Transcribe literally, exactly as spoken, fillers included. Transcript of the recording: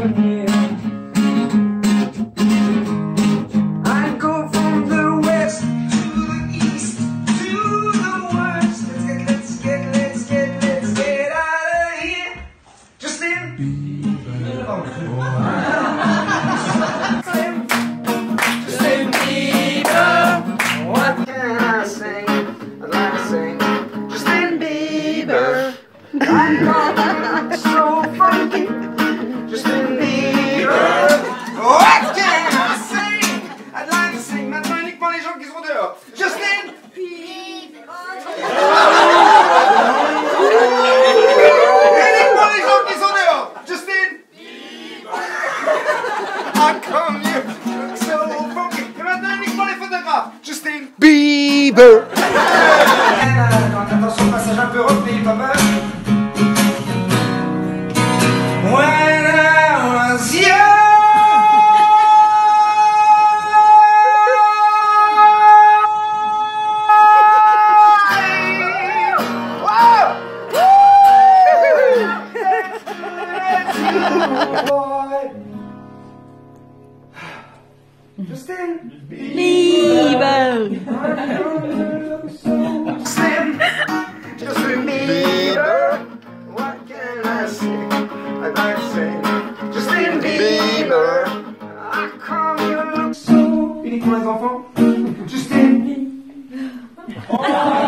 here. I go from the west to the east to the west. Let's get, let's get, let's get, let's get out of here. Justin Bieber. Justin Bieber. What can I sing? I'd like to sing Justin Bieber. I'm gonna so funky. Justin Bieber. What can I sing? I'd like to sing. Maintenant uniquement les gens qui sont dehors. Justin Bieber. Uniquement les gens qui sont dehors. Justin Bieber. How come you look so funky? Et maintenant uniquement les photographes. Justin Bieber. Attention, passage un peu rock, n'ayez pas peur. When I was young. Boy. Justin Bieber. Slim. Justin Bieber. What can I say? I'd like to say Justin Bieber. How come you look so... Uniquement les enfants. Justin Bieber.